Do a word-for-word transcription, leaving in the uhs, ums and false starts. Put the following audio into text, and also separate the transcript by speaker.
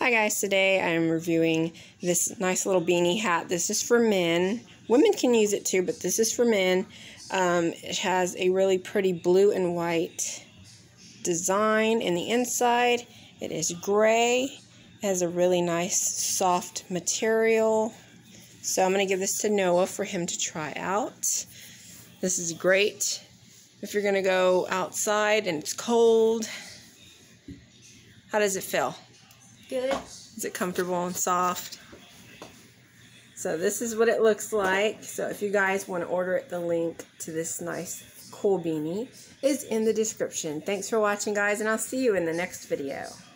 Speaker 1: Hi guys, today I am reviewing this nice little beanie hat. This is for men. Women can use it too, but this is for men. Um, it has a really pretty blue and white design in the inside. It is gray. It has a really nice soft material. So I'm going to give this to Noah for him to try out. This is great if you're going to go outside and it's cold. How does it feel?
Speaker 2: Good.
Speaker 1: Is it comfortable and soft? So this is what it looks like. So if you guys want to order it, the link to this nice cool beanie is in the description. Thanks for watching, guys, and I'll see you in the next video.